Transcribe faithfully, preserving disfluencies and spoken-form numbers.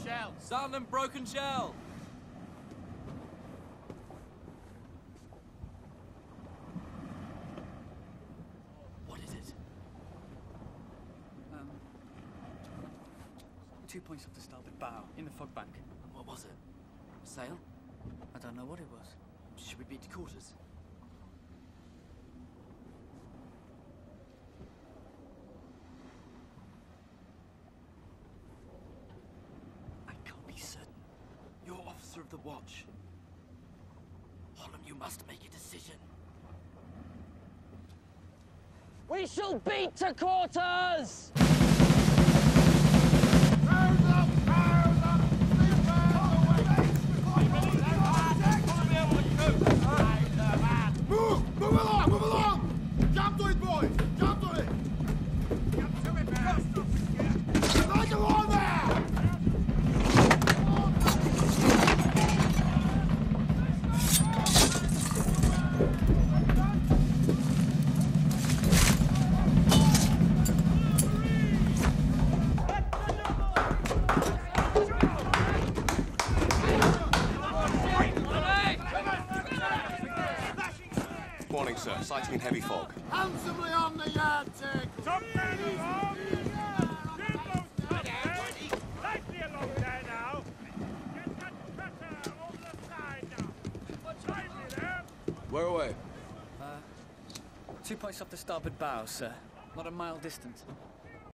shell. Sound and broken shell. What is it? Um, two points off the starboard bow, in the fog bank. What was it? A sail? I don't know what it was. Should we beat to quarters? I can't be certain. You're officer of the watch. Holland, you must make a decision. We shall beat to quarters! Move! Move along! Move along! Jump to it, boys! Jump to it! Jump to it, man! Like a on there! Morning, sir. Sighting in heavy fog. Handsomely on the yard, Tick! Top man along! Get those top Lightly along there now! Get that cutter over the side now! What's lively there? Where away? Uh, two points off the starboard bow, sir. Not a mile distant.